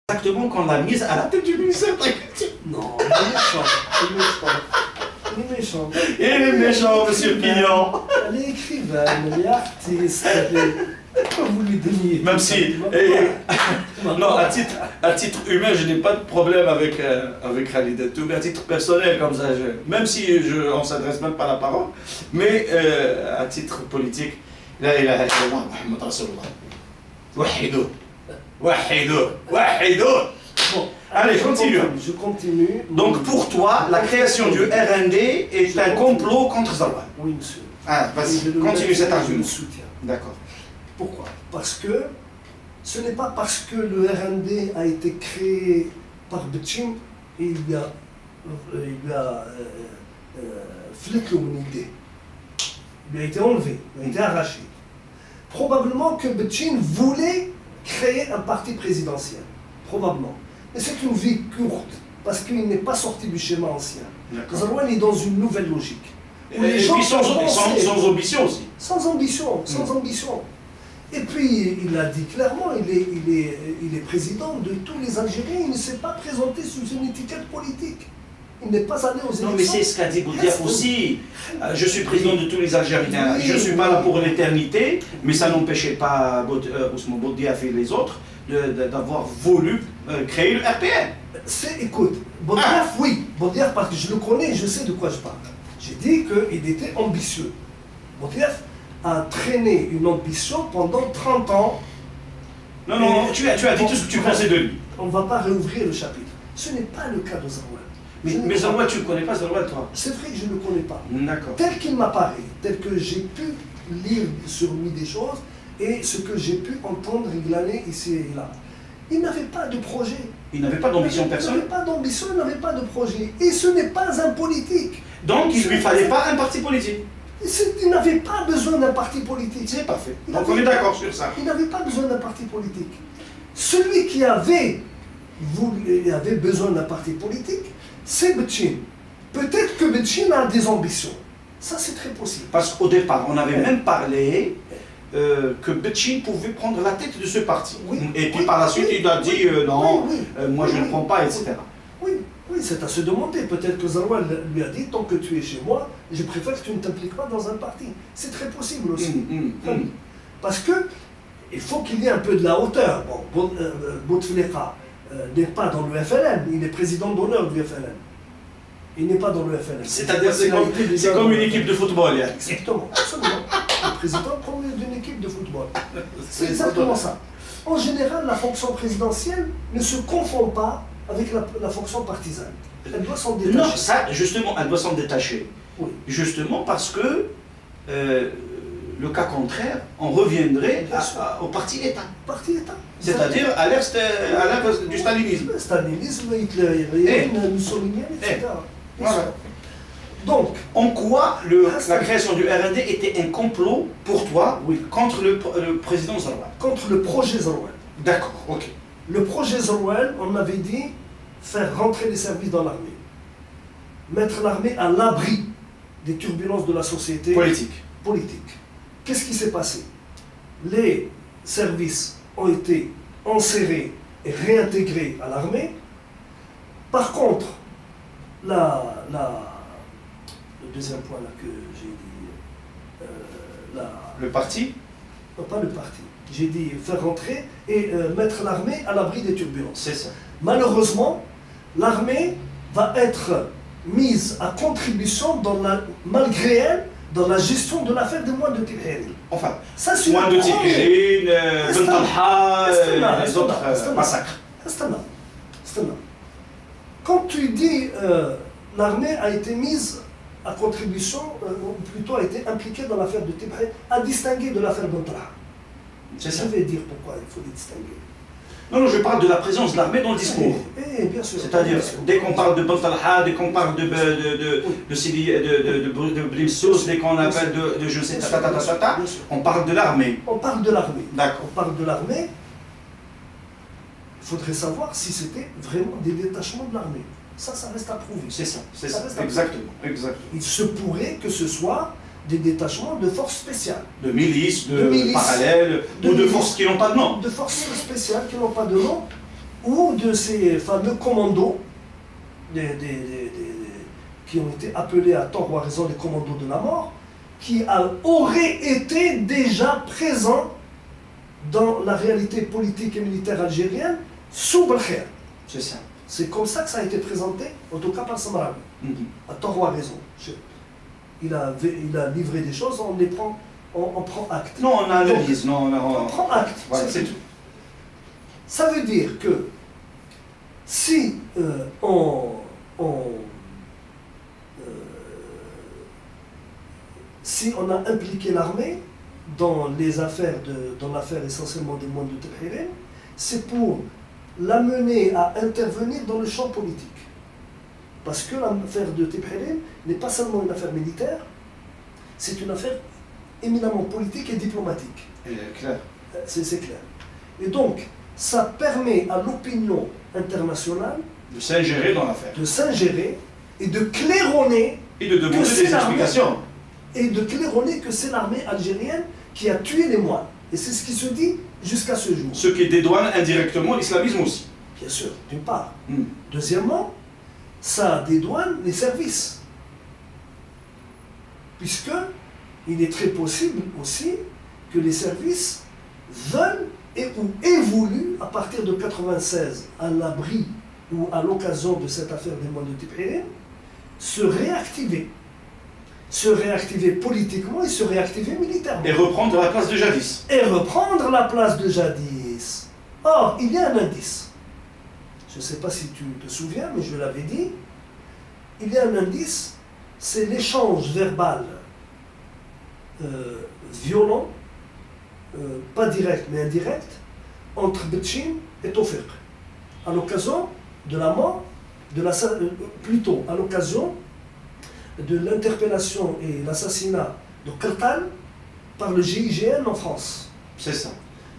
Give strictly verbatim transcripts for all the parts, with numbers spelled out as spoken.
Exactement qu'on l'a mise à la tête du ministère de la Culture. Non, il est méchant. Il est méchant. Il est méchant. Il est méchant, monsieur Pignon. Elle est écrivaine, elle est artiste, elle est... Pourquoi vous lui donniez? Même si... Eh, non, à titre, à titre humain, je n'ai pas de problème avec, euh, avec Khalidatou, mais à titre personnel, comme ça, je, même si je, on ne s'adresse même pas la parole, mais euh, à titre politique, la ilaha illallah, Muhammad Rasulullah. Wahidou. Wahidou. Wahidou. Bon, allez, je continue. continue. Je continue. Donc pour toi, la création du R N D est Je un continue. complot contre Zarouane. Oui, monsieur. Ah, Et je vas-y, le continue mets- cet Je argument. le soutiens. D'accord. Pourquoi? Parce que ce n'est pas parce que le R N D a été créé par Betchim et il y a, euh, il y a euh, euh, flic une idée. Il a été enlevé, il a été arraché. Probablement que Betchim voulait créer un parti présidentiel. Probablement. Mais c'est une vie courte, parce qu'il n'est pas sorti du schéma ancien. Zarouane est dans une nouvelle logique. Où Et, les et gens puis sans, sont sans, avancés. sans ambition aussi. Sans ambition, sans Mm. ambition. Et puis, il a dit clairement, il est, il, est, il est président de tous les Algériens, il ne s'est pas présenté sous une étiquette politique. Il n'est pas allé aux élections. Non, mais c'est ce qu'a dit Boudiaf aussi. Euh, Je suis président de tous les Algériens. Oui, Je ne suis pas oui. là pour l'éternité, mais ça n'empêchait pas Boud- euh, Ousmane Boudiaf et les autres de- de- d'avoir voulu euh, créer le R P N. C'est, écoute, Boudiaf, oui, Boudiaf, parce que je le connais, je sais de quoi je parle. J'ai dit qu'il était ambitieux. Boudiaf a traîné une ambition pendant trente ans. Non, non, Et- tu as, tu as dit tout ce que tu pensais de lui. On ne va pas réouvrir le chapitre. Ce n'est pas le cas de Zarouane. Mais, Je ne mais crois Zarouane, pas. tu ne connais pas Zarouane, toi. C'est vrai que je ne le connais pas. D'accord. Tel qu'il m'apparaît, tel que j'ai pu lire sur lui des choses et ce que j'ai pu entendre et glaner ici et là. Il n'avait pas de projet. Il n'avait pas d'ambition Il personnelle. n'avait pas d'ambition, il n'avait pas de projet. Et ce n'est pas un politique. Donc, il ne Ce lui n'est fallait pas- pas un parti politique. C'est- Il n'avait pas besoin d'un parti politique. C'est parfait. Il Donc, avait- on est d'accord sur ça. Il n'avait pas besoin d'un parti politique. Celui qui avait, voulu- avait besoin d'un parti politique, c'est Betchim. Peut-être que Betchim a des ambitions. Ça, c'est très possible. Parce qu'au départ, on avait même parlé euh, que Betchim pouvait prendre la tête de ce parti. Oui. Et puis Oui. par la suite, Oui. il a dit euh, non, Oui, oui. euh, moi Oui, je ne oui. prends pas, et cetera. Oui, oui, c'est à se demander. Peut-être que Zarouane lui a dit, tant que tu es chez moi, je préfère que tu ne t'impliques pas dans un parti. C'est très possible aussi. Hum, hum, hum. Parce que il faut qu'il y ait un peu de la hauteur. Bon, Bout- euh, Bouteflika euh, n'est pas dans le F L N, il est président d'honneur du F L N. Il n'est pas dans le F L N. C'est-à-dire, c'est Il a comme, été déjà c'est comme dans une le- équipe de football. Yann. Exactement, absolument. Le président comme d'une équipe de football. C'est C'est exactement ça. En général, la fonction présidentielle ne se confond pas avec la, la fonction partisane. Elle doit s'en détacher. Non, ça, justement, elle doit s'en détacher. Oui. Justement parce que, euh, le cas contraire, on reviendrait Bien à- sûr. à- au parti État. Parti État. C'est-à-dire à l'ère st- à l'ère du stalinisme. Stalinisme, hitlérien, mussolinien, et cetera. Eh. Voilà. Donc, En quoi le- Ah, la c'est- création du R N D était un complot pour toi Oui. contre le, pr- le président Zarouane? contre le projet Zarouane. D'accord, ok. Le projet Zarouane, on avait dit faire rentrer les services dans l'armée. Mettre l'armée à l'abri des turbulences de la société Politique. politique. Qu'est-ce qui s'est passé? Les services ont été enserrés et réintégrés à l'armée. Par contre, la, la, le deuxième point là que j'ai dit, euh, la, Le parti? non, pas le parti, j'ai dit faire rentrer et euh, mettre l'armée à l'abri des turbulences. C'est ça. Malheureusement, l'armée va être mise à contribution dans la, malgré elle dans la gestion de l'affaire des moines de Tibheri. Enfin, Ça, c'est moins le de premier. Tigrine, euh, Ben Astana. Talha, euh, Astana, les autres Astana, euh, Astana. massacres. Astana. Astana. Quand tu dis euh, l'armée a été mise à contribution, euh, ou plutôt a été impliquée dans l'affaire de Tibheri, à distinguer de l'affaire Ben Talha. C'est Je ça. vais dire pourquoi il faut les distinguer. Non, non, je parle de la présence de l'armée dans le discours. Eh, eh, bien sûr. C'est-à-dire, Bien sûr. dès qu'on parle de Ben Talha, dès qu'on parle de, de, de, de, de, Sidi- de, de, de, de Blimsous, dès qu'on appelle de, de je sais, Bien sûr, ta, ta, ta, bien ta, sûr, ta, bien sûr. on parle de l'armée. On parle de l'armée. D'accord. On parle de l'armée. Il faudrait savoir si c'était vraiment des détachements de l'armée. Ça, ça reste à prouver. C'est ça, c'est Ça ça. reste un- Exactement, exactement. Il se pourrait que ce soit des détachements de forces spéciales. De milices, de, De milices. parallèles, De ou de milices. forces qui n'ont pas de nom. De forces spéciales qui n'ont pas de nom. ou de ces fameux commandos des, des, des, des, qui ont été appelés à tort ou à raison les commandos de la mort, qui a, auraient été déjà présents dans la réalité politique et militaire algérienne sous Belkher. C'est ça. C'est comme ça que ça a été présenté, en tout cas par Samarawi, mm-hmm. à tort ou à raison. Il a, il a livré des choses, on les prend, on, on prend acte. Non, on analyse, Donc, non, on, a, on prend acte. Voilà, c'est tout. Ça veut dire que si euh, on, on euh, si on a impliqué l'armée dans les affaires de, dans l'affaire essentiellement des moines de Tebhirin, c'est pour l'amener à intervenir dans le champ politique. Parce que l'affaire de Tebhirin n'est pas seulement une affaire militaire, c'est une affaire éminemment politique et diplomatique. Clair. C'est clair. Et donc, ça permet à l'opinion internationale de s'ingérer dans l'affaire. De s'ingérer et de claironner. Et de demander des explications. Et de claironner que c'est l'armée algérienne qui a tué les moines. Et c'est ce qui se dit jusqu'à ce jour. Ce qui dédouane indirectement l'islamisme aussi. Bien sûr, d'une part. Mm. Deuxièmement, ça dédouane les services. Puisque il est très possible aussi que les services veulent et ou aient voulu, à partir de mille neuf cent quatre-vingt-seize, à l'abri ou à l'occasion de cette affaire des moines de Tebhirin, se réactiver. Se réactiver politiquement et se réactiver militairement. Et reprendre la place de jadis. Et reprendre la place de jadis. Or, il y a un indice. Je ne sais pas si tu te souviens, mais je l'avais dit. Il y a un indice, c'est l'échange verbal euh, violent, euh, pas direct mais indirect, entre Betchim et Tawfiq, à l'occasion de la mort, de la, euh, plutôt à l'occasion de l'interpellation et l'assassinat de Kaltan par le G I G N en France. C'est ça.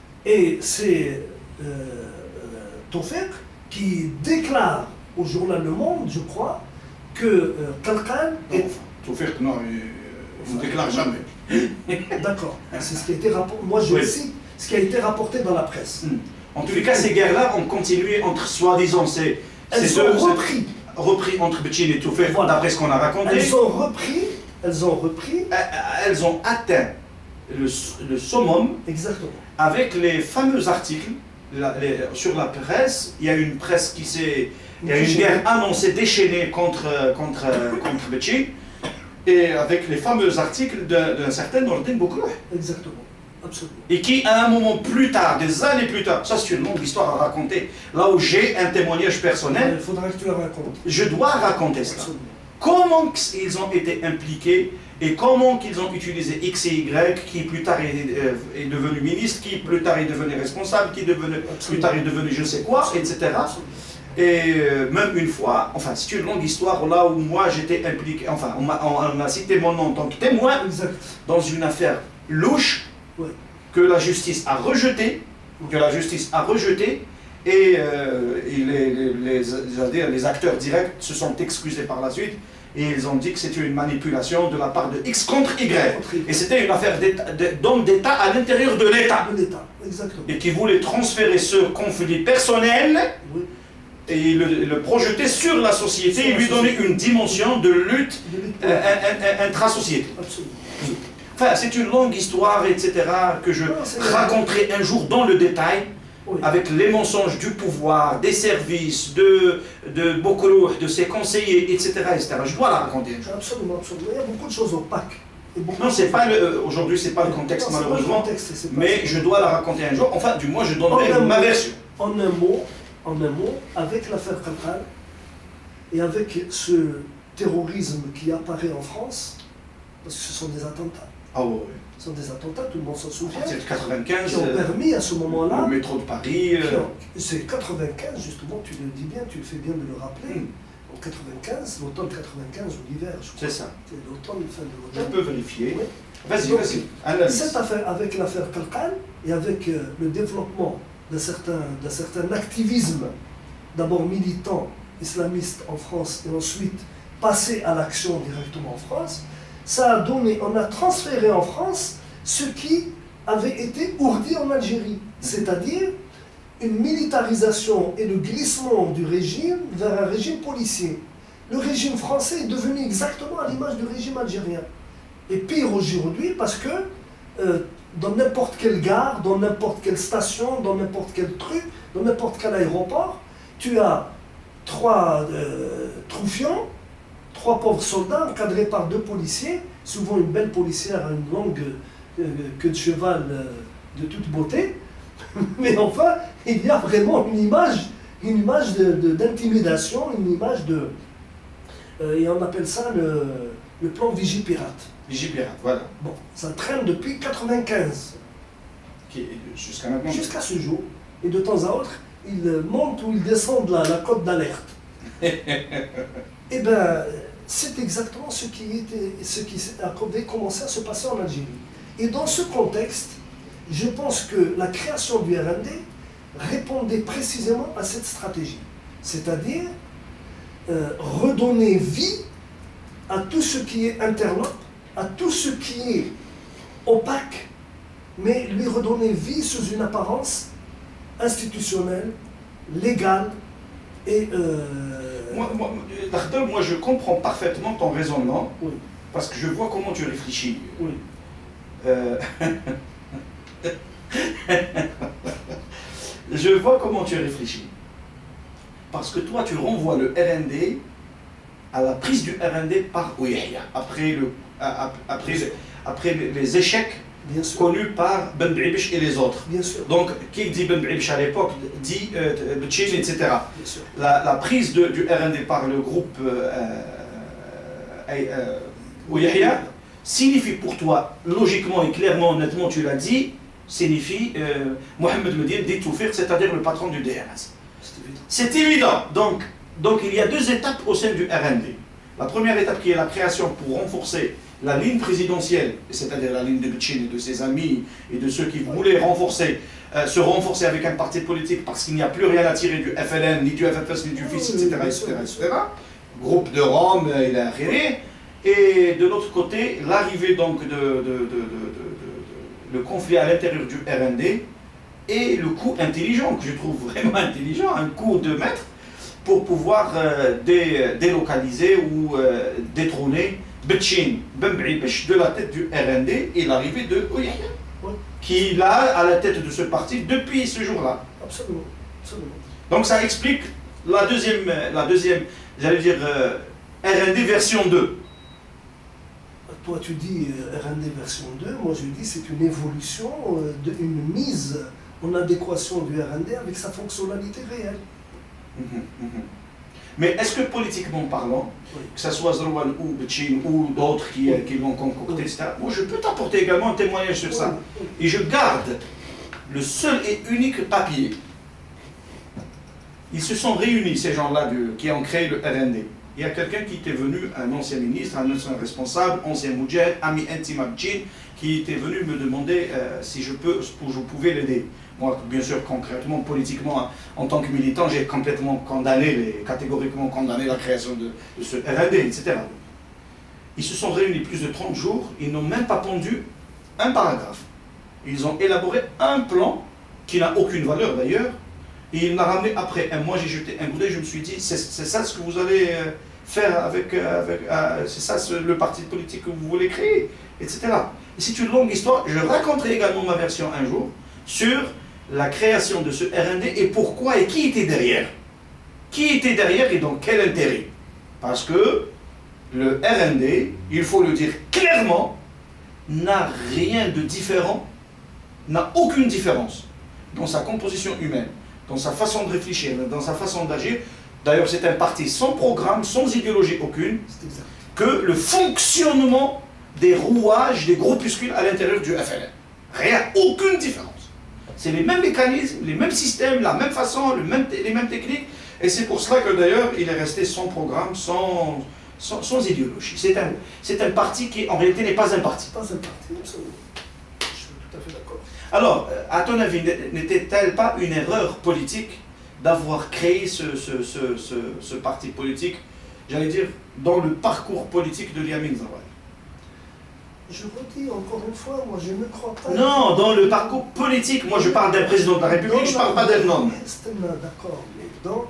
Et c'est euh, euh, Tawfiq qui déclare au journal Le Monde, je crois, que euh, Kaltan est... Tawfiq, non, il ne déclare jamais. D'accord, c'est ce qui a été rapporté. Moi je oui. cite ce qui a été rapporté dans la presse. Mm. En tous les cas, ces guerres-là ont continué entre soi-disant ces... Elles ces ont deux, repris. repris entre Betchin et Tawfiq, voilà. D'après ce qu'on a raconté. Elles ont repris, elles ont repris. Elles ont atteint le, le summum. Exactement. Avec les fameux articles la, les, sur la presse. Il y a une presse qui s'est... Il y a une guerre annoncée, déchaînée contre, contre, contre Betchin. Et avec les fameux articles d'un certain Nordin Bokrouh. Exactement. Absolument. Et qui, à un moment plus tard, des années plus tard, ça c'est une longue histoire à raconter, là où j'ai un témoignage personnel, il faudra que tu la racontes. Je dois raconter ça. Absolument. Comment ils ont été impliqués et comment ils ont utilisé X et Y, qui plus tard est, est devenu ministre, qui plus tard est devenu responsable, qui devenu, plus tard est devenu je sais quoi, et cetera. Et euh, même une fois, enfin c'est une longue histoire là où moi j'étais impliqué, enfin on m'a cité mon nom en tant que témoin exact. Dans une affaire louche, ouais. que la justice a rejeté, que la justice a rejeté, et, euh, et les, les, les, les acteurs directs se sont excusés par la suite, et ils ont dit que c'était une manipulation de la part de X contre Y. Et c'était une affaire d'homme d'État à l'intérieur de l'État. Et qui voulait transférer ce conflit personnel, oui. et le, le projeter sur la société, sur et lui donner une dimension de lutte, de lutte euh, intra-société. Absolument. Enfin, c'est une longue histoire, et cetera, que je non, raconterai un jour dans le détail, oui. avec les mensonges du pouvoir, des services, de, de Bokrouh, de ses conseillers, et cetera, et cetera. Je dois la raconter un jour. Absolument, absolument. Il y a beaucoup de choses opaques. Non, c'est pas le, aujourd'hui, c'est pas le contexte, non, malheureusement, contexte, mais je dois la raconter un jour. Enfin, du moins, je donnerai ma mot, version. En un mot, en un mot, avec l'affaire Kalkan, et avec ce terrorisme qui apparaît en France, parce que ce sont des attentats. Ah oui. Ce sont des attentats, tout le monde s'en souvient. C'est quatre-vingt-quinze. Qui ont permis à ce moment-là. Le métro de Paris. Euh... C'est quatre-vingt-quinze, justement, tu le dis bien, tu fais bien de le rappeler. Mm. En quatre-vingt-quinze, l'automne quatre-vingt-quinze ou l'hiver, je crois. C'est ça. C'est l'automne, fin de l'automne. Je peux vérifier. Oui. Vas-y, vas-y. Cette affaire, avec l'affaire Kalkan et avec euh, le développement d'un certain, d'un certain activisme, d'abord militant islamiste en France et ensuite passé à l'action directement en France, ça a donné, on a transféré en France ce qui avait été ourdi en Algérie, c'est-à-dire une militarisation et le glissement du régime vers un régime policier. Le régime français est devenu exactement à l'image du régime algérien. Et pire aujourd'hui parce que euh, dans n'importe quelle gare, dans n'importe quelle station, dans n'importe quel truc, dans n'importe quel aéroport, tu as trois euh, troufions, trois pauvres soldats encadrés par deux policiers, souvent une belle policière à une longue euh, queue de cheval euh, de toute beauté. Mais enfin, il y a vraiment une image, une image d'intimidation, une image de... Euh, et on appelle ça le, le plan Vigipirate. Vigipirate, voilà. Bon, ça traîne depuis quatre-vingt-quinze. Jusqu'à maintenant. Jusqu'à ce jour. Et de temps à autre, il monte ou il descend de la, la côte d'alerte. Eh bien, c'est exactement ce qui, était, ce qui avait commencé à se passer en Algérie. Et dans ce contexte, je pense que la création du R N D répondait précisément à cette stratégie. C'est-à-dire euh, redonner vie à tout ce qui est interlope, à tout ce qui est opaque, mais lui redonner vie sous une apparence institutionnelle, légale et... Euh... Moi, moi, moi, je comprends parfaitement ton raisonnement, oui. Parce que je vois comment tu réfléchis. Oui. Euh... je vois comment tu réfléchis. Parce que toi, tu renvoies le R N D à la prise du R N D par Ouihia, après, le, après, après les échecs connus par Ben Bribish et les autres. Bien sûr. Donc, qui dit Ben Bribish à l'époque, dit euh, Betchine, et cetera. La, la prise de, du R N D par le groupe euh, euh, Ouihia signifie pour toi, logiquement et clairement, honnêtement, tu l'as dit, signifie euh, Mohamed Medine d'étouffer, c'est-à-dire le patron du D R S. C'est évident. Donc, donc il y a deux étapes au sein du R N D. La première étape qui est la création pour renforcer la ligne présidentielle, c'est-à-dire la ligne de Betchine et de ses amis et de ceux qui voulaient renforcer, euh, se renforcer avec un parti politique parce qu'il n'y a plus rien à tirer du F L N, ni du F F S, ni du F I S, et cetera, et cetera, et cetera. Groupe de Rome, il a arrivé. Et de l'autre côté, l'arrivée donc de, de, de, de, de, de, de le conflit à l'intérieur du R N D et le coup intelligent, que je trouve vraiment intelligent, un coup de maître pour pouvoir euh, dé, délocaliser ou euh, détrôner Betchine Ben Bribish de la tête du R N D et l'arrivée de Ouihia, oui. Qui est là à la tête de ce parti depuis ce jour-là. Absolument, absolument. Donc ça explique la deuxième, la deuxième j'allais dire euh, R N D version deux. Toi tu dis euh, R N D version deux, moi je dis c'est une évolution, euh, de, une mise en adéquation du R N D avec sa fonctionnalité réelle. Mmh, mmh. Mais est-ce que politiquement parlant, oui. Que ce soit Zrouane ou Betchine ou d'autres qui, oui. qui l'ont concocté, oui. et cetera, moi je peux t'apporter également un témoignage sur oui. ça. Oui. Et je garde le seul et unique papier. Ils se sont réunis, ces gens-là qui ont créé le R N D. Il y a quelqu'un qui était venu, un ancien ministre, un ancien responsable, ancien moudjahid, ami intime à Betchine, qui était venu me demander euh, si je, peux, je pouvais l'aider. Moi, bien sûr, concrètement, politiquement, en tant que militant, j'ai complètement condamné, les, catégoriquement condamné la création de, de ce R N D, et cetera. Ils se sont réunis plus de trente jours, ils n'ont même pas pondu un paragraphe. Ils ont élaboré un plan qui n'a aucune valeur d'ailleurs, et il m'a ramené après un mois, j'ai jeté un coup d'œil, je me suis dit, c'est ça ce que vous allez faire avec, avec euh, c'est ça ce, le parti politique que vous voulez créer, et cetera. Et c'est une longue histoire, je raconterai également ma version un jour sur la création de ce R N D et pourquoi et qui était derrière. Qui était derrière et dans quel intérêt? Parce que le R N D, il faut le dire clairement, n'a rien de différent, n'a aucune différence dans sa composition humaine, dans sa façon de réfléchir, dans sa façon d'agir. D'ailleurs, c'est un parti sans programme, sans idéologie aucune, que le fonctionnement des rouages, des groupuscules à l'intérieur du F L N. Rien, aucune différence. C'est les mêmes mécanismes, les mêmes systèmes, la même façon, le même, les mêmes techniques. Et c'est pour cela que d'ailleurs, il est resté sans programme, sans, sans, sans idéologie. C'est un, c'est un parti qui, en réalité, n'est pas un parti. Pas un parti, absolument. Je suis tout à fait d'accord. Alors, à ton avis, n'était-elle pas une erreur politique d'avoir créé ce, ce, ce, ce, ce parti politique, j'allais dire, dans le parcours politique de Yamin Zaouane? Je redis encore une fois, moi je ne crois pas... Non, dans le parcours politique. Moi je parle d'un président de la République, je ne parle pas d'un homme. D'accord, mais dans...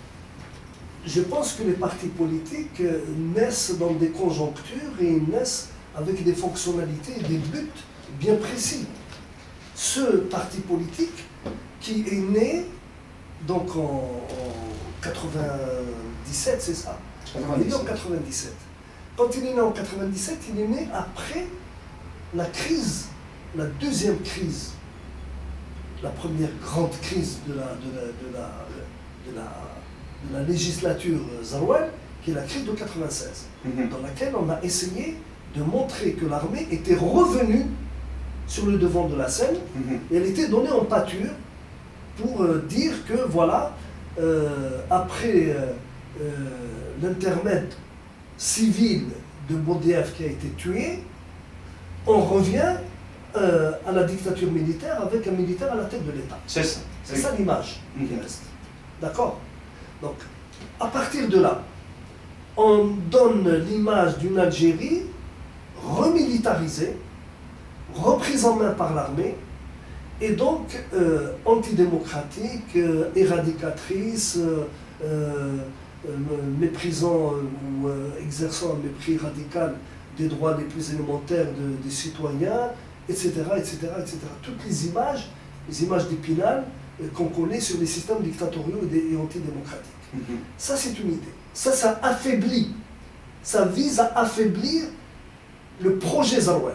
Je pense que les partis politiques naissent dans des conjonctures et naissent avec des fonctionnalités et des buts bien précis. Ce parti politique qui est né donc en, en quatre-vingt-dix-sept, c'est ça? Il est né en quatre-vingt-dix-sept. Quand il est né en quatre-vingt-dix-sept, il est né après la crise, la deuxième crise, la première grande crise de la, de la, de la, de la, de la législature Zarouane, qui est la crise de quatre-vingt-seize, mm-hmm. dans laquelle on a essayé de montrer que l'armée était revenue sur le devant de la scène, mm-hmm. et elle était donnée en pâture pour euh, dire que voilà, euh, après euh, euh, l'intermède civil de Boudiaf qui a été tué, on revient euh, à la dictature militaire avec un militaire à la tête de l'État. C'est ça. C'est ça l'image mm-hmm. qui reste. D'accord? Donc, à partir de là, on donne l'image d'une Algérie remilitarisée, reprise en main par l'armée, et donc euh, antidémocratique, euh, éradicatrice, euh, euh, méprisant euh, ou euh, exerçant un mépris radical des droits les plus élémentaires de, des citoyens, et cetera, et cetera, et cetera. Toutes les images, les images d'Épinal euh, qu'on connaît sur les systèmes dictatoriaux et, et antidémocratiques. Mm-hmm. Ça, c'est une idée. Ça, ça affaiblit. Ça vise à affaiblir le projet Zarouane.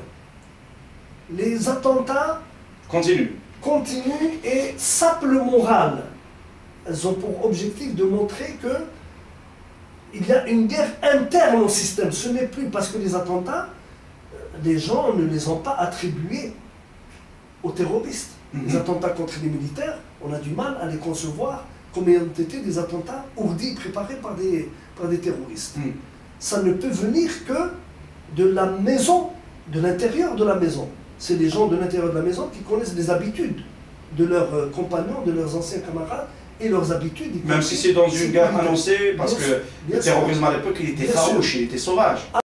Les attentats continuent. continuent et sapent le moral. Elles ont pour objectif de montrer que il y a une guerre interne au système. Ce n'est plus parce que les attentats, les gens ne les ont pas attribués aux terroristes. Mm-hmm. Les attentats contre les militaires, on a du mal à les concevoir comme ayant été des attentats ourdis, préparés par des, par des terroristes. Mm. Ça ne peut venir que de la maison, de l'intérieur de la maison. C'est les gens de l'intérieur de la maison qui connaissent les habitudes de leurs compagnons, de leurs anciens camarades, et leurs habitudes. Même si c'est dans une guerre annoncée, parce que le terrorisme à l'époque, il était farouche, il était sauvage.